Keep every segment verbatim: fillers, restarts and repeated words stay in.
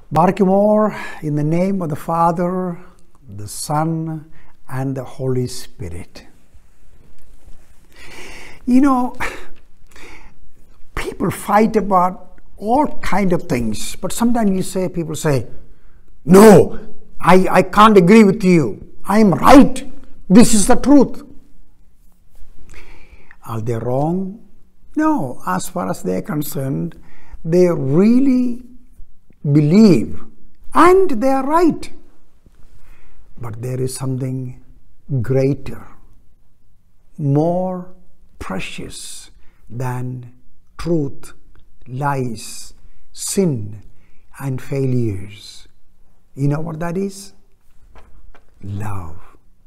Barkimore, in the name of the Father, the Son, and the Holy Spirit. You know, people fight about all kind of things, but sometimes you say, people say, no, I, I can't agree with you. I am right. This is the truth. Are they wrong? No, as far as they are concerned, they really believe and they are right. But there is something greater, more precious than truth, lies, sin, and failures. You know what that is? Love.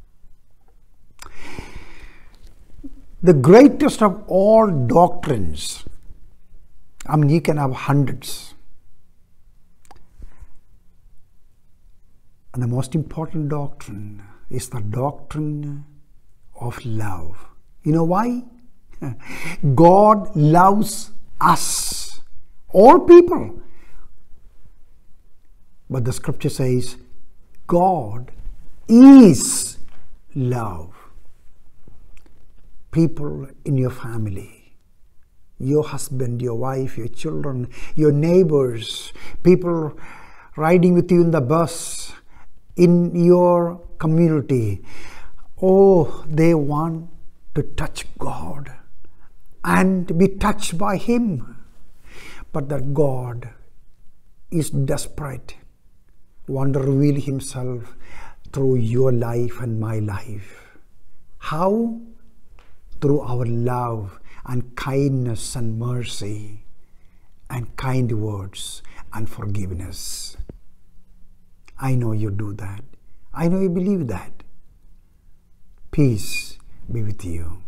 The greatest of all doctrines, I mean, you can have hundreds. And the most important doctrine is the doctrine of love. You know why? God loves us, all people. But the scripture says, God is love. People in your family, your husband, your wife, your children, your neighbors, people riding with you in the bus, in your community. Oh, they want to touch God and be touched by Him. But that God is desperate, want to reveal Himself through your life and my life. How? Through our love and kindness and mercy and kind words and forgiveness. I know you do that. I know you believe that. Peace be with you.